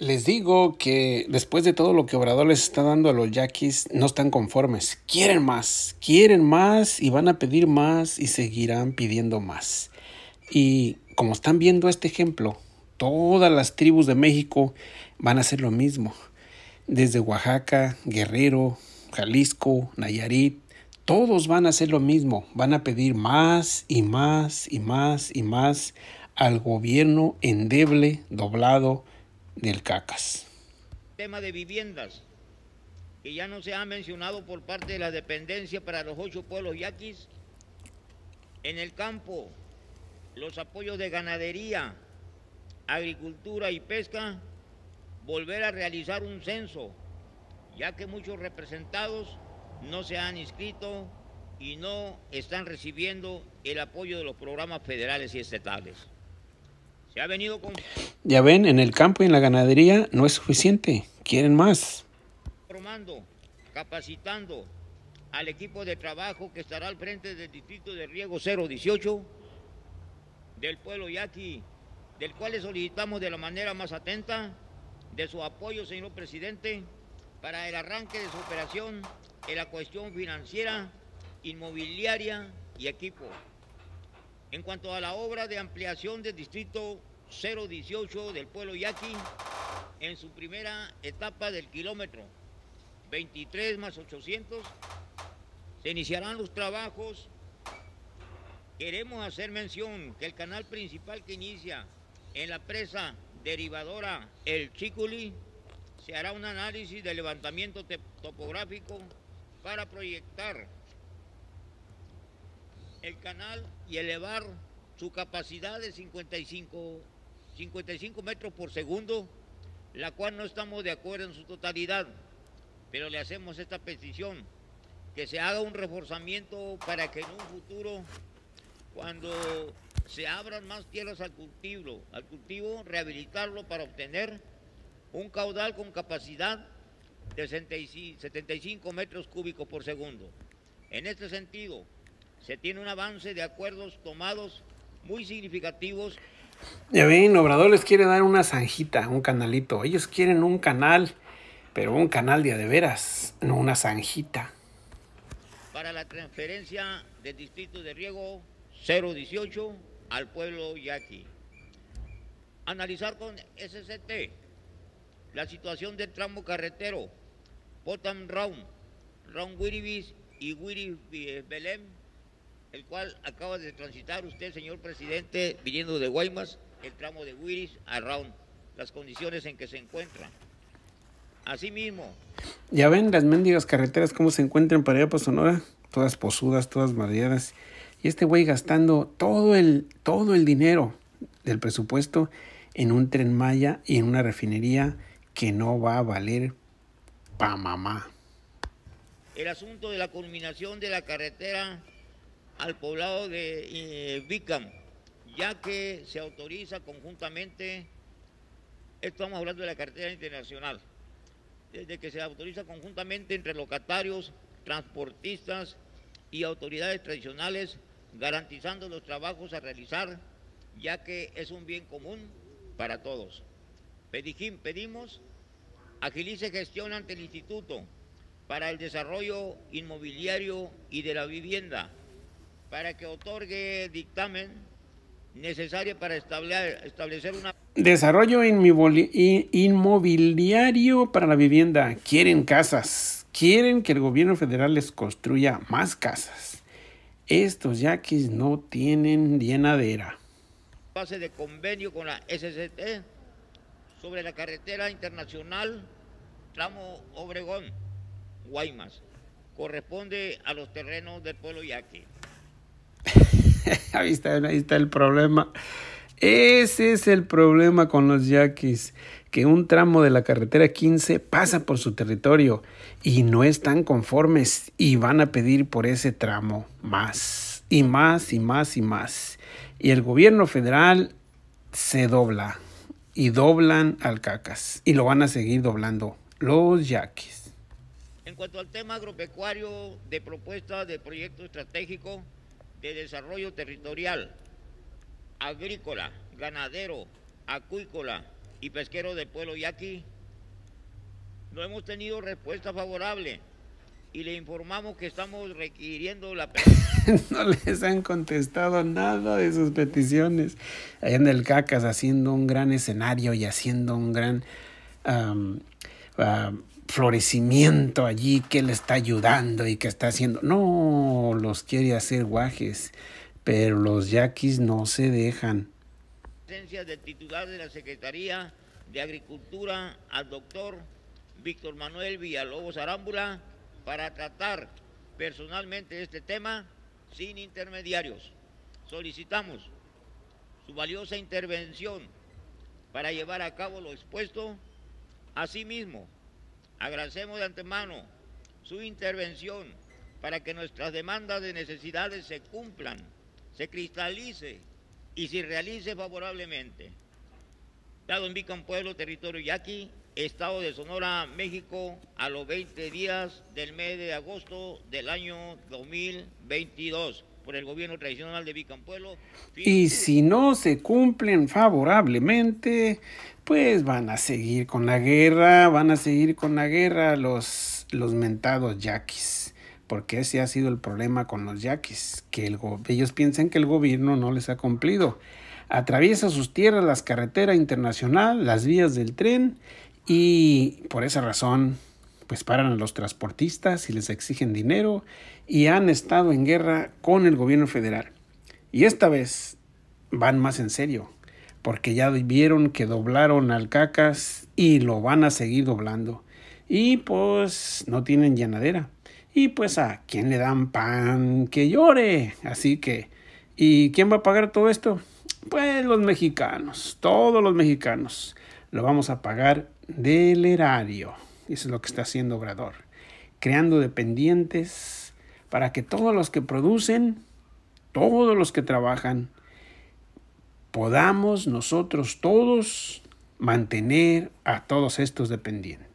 Les digo que después de todo lo que Obrador les está dando a los yaquis, no están conformes. Quieren más y van a pedir más y seguirán pidiendo más. Y como están viendo este ejemplo, todas las tribus de México van a hacer lo mismo. Desde Oaxaca, Guerrero, Jalisco, Nayarit, todos van a hacer lo mismo. Van a pedir más y más y más y más al gobierno endeble, doblado del Cacas. Tema de viviendas, que ya no se ha mencionado por parte de la dependencia para los 8 pueblos yaquis. En el campo, los apoyos de ganadería, agricultura y pesca, volver a realizar un censo, ya que muchos representados no se han inscrito y no están recibiendo el apoyo de los programas federales y estatales. Se ha venido con... Ya ven, en el campo y en la ganadería no es suficiente, quieren más. Formando, capacitando al equipo de trabajo que estará al frente del distrito de riego 018 del pueblo yaqui, del cual le solicitamos de la manera más atenta de su apoyo, señor presidente, para el arranque de su operación en la cuestión financiera, inmobiliaria y equipo. En cuanto a la obra de ampliación del distrito 018 del pueblo yaqui, en su primera etapa del kilómetro 23 más 800, se iniciarán los trabajos. Queremos hacer mención que el canal principal que inicia en la presa derivadora El Chiculi, se hará un análisis de levantamiento topográfico para proyectar el canal y elevar su capacidad de 55 metros por segundo, la cual no estamos de acuerdo en su totalidad, pero le hacemos esta petición, que se haga un reforzamiento para que en un futuro, cuando se abran más tierras al cultivo, rehabilitarlo para obtener un caudal con capacidad de 75 metros cúbicos por segundo. En este sentido, se tiene un avance de acuerdos tomados muy significativos. Ya ven, Obrador les quiere dar una zanjita, un canalito. Ellos quieren un canal, pero un canal de veras, no una zanjita. Para la transferencia del distrito de riego 018 al pueblo yaqui. Analizar con SCT la situación del tramo carretero Potam Round Wiribis y Wiribis Belém, el cual acaba de transitar usted, señor presidente, viniendo de Guaymas, el tramo de Wiris a Round, las condiciones en que se encuentra. Asimismo, ya ven las mendigas carreteras cómo se encuentran para allá por Sonora, todas posudas, todas mareadas, y este güey gastando todo el dinero del presupuesto en un Tren Maya y en una refinería que no va a valer pa' mamá. El asunto de la culminación de la carretera al poblado de Bicam, ya que se autoriza conjuntamente, estamos hablando de la carretera internacional, desde que se autoriza conjuntamente entre locatarios, transportistas y autoridades tradicionales, garantizando los trabajos a realizar, ya que es un bien común para todos. Pedimos agilice gestión ante el Instituto para el Desarrollo Inmobiliario y de la Vivienda, para que otorgue dictamen necesario para establecer una... Desarrollo inmobiliario para la vivienda. Quieren casas. Quieren que el gobierno federal les construya más casas. Estos yaquis no tienen llenadera. Base de convenio con la SCT sobre la carretera internacional tramo Obregón, Guaymas. Corresponde a los terrenos del pueblo yaqui. Ahí está el problema. Ese es el problema con los yaquis, que un tramo de la carretera 15 pasa por su territorio y no están conformes y van a pedir por ese tramo más y más y más y más. Y el gobierno federal se dobla y doblan al Cacas y lo van a seguir doblando los yaquis. En cuanto al tema agropecuario de propuesta de proyecto estratégico de desarrollo territorial, agrícola, ganadero, acuícola y pesqueros del pueblo yaqui, no hemos tenido respuesta favorable y le informamos que estamos requiriendo la... No les han contestado nada de sus peticiones. Allá en el Cacas haciendo un gran escenario y haciendo un gran florecimiento allí, que le está ayudando y que está haciendo. No, los quiere hacer guajes, pero los yaquis no se dejan. Presencia del titular de la Secretaría de Agricultura, al doctor Víctor Manuel Villalobos Arámbula, para tratar personalmente este tema sin intermediarios. Solicitamos su valiosa intervención para llevar a cabo lo expuesto. Asimismo, agradecemos de antemano su intervención para que nuestras demandas de necesidades se cumplan, se cristalice y se realice favorablemente. Dado en Bicam Pueblo, territorio yaqui, Estado de Sonora, México, a los 20 días del mes de agosto del año 2022, por el gobierno tradicional de Bicam Pueblo. Y si no se cumplen favorablemente, pues van a seguir con la guerra, los mentados yaquis. Porque ese ha sido el problema con los yaquis, que ellos piensan que el gobierno no les ha cumplido. Atraviesa sus tierras las carreteras internacionales, las vías del tren, y por esa razón pues paran a los transportistas y les exigen dinero, y han estado en guerra con el gobierno federal. Y esta vez van más en serio, porque ya vieron que doblaron al Cacas y lo van a seguir doblando. Y pues no tienen llanadera. Y pues a quién le dan pan que llore. Así que, ¿y quién va a pagar todo esto? Pues los mexicanos, todos los mexicanos. Lo vamos a pagar del erario. Eso es lo que está haciendo Obrador. Creando dependientes para que todos los que producen, todos los que trabajan, podamos nosotros todos mantener a todos estos dependientes.